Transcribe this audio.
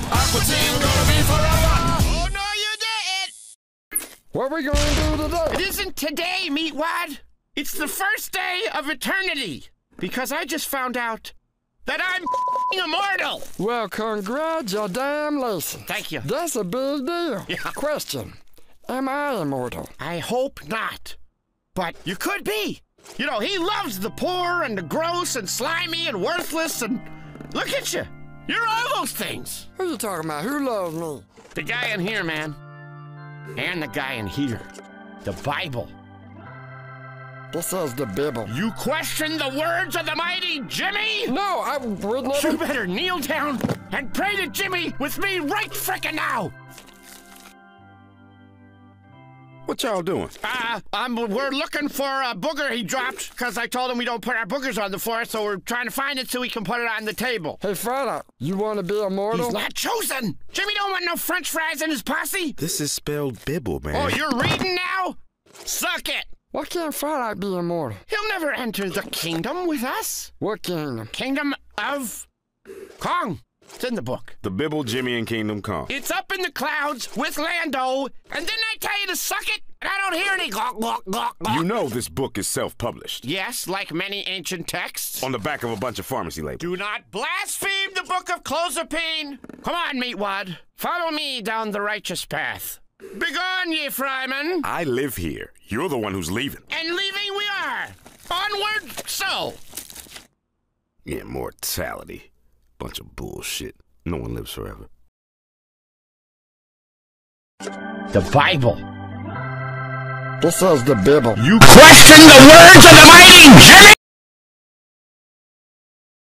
Aqua Teen gonna be forever. Oh no, you didn't. What we gonna do today? It isn't today, Meatwad. It's the first day of eternity. Because I just found out that I'm immortal. Well, congratulations. Thank you. That's a big deal. Yeah. Question. Am I immortal? I hope not. But you could be. You know, he loves the poor and the gross and slimy and worthless and... Look at you. You're all those things. Who you talking about? Who loves me? The guy in here, man. And the guy in here. The Bible. This is the Bible. You question the words of the mighty Jimmy? No, I would never... You better kneel down and pray to Jimmy with me right frickin' now. What y'all doing? We're looking for a booger he dropped, because I told him we don't put our boogers on the floor, so we're trying to find it so we can put it on the table. Hey, fella, you want to be immortal? He's not chosen! Jimmy don't want no french fries in his posse! This is spelled Bible, man. Oh, you're reading now? Suck it! Why can't fella be immortal? He'll never enter the kingdom with us. What kingdom? Kingdom of Kong. It's in the book. The Bible, Jimmy, and Kingdom Come. It's up in the clouds with Lando, and didn't I tell you to suck it? And I don't hear any glok, glok, glok, glok. You know this book is self-published. Yes, like many ancient texts. On the back of a bunch of pharmacy labels. Do not blaspheme the book of Clozapine. Come on, Meatwad. Follow me down the righteous path. Begone, ye Fryman. I live here. You're the one who's leaving. And leaving we are. Onward, so. Immortality. Bunch of bullshit. No one lives forever. The Bible. This is the Bible. You question the words of the mighty Jimmy?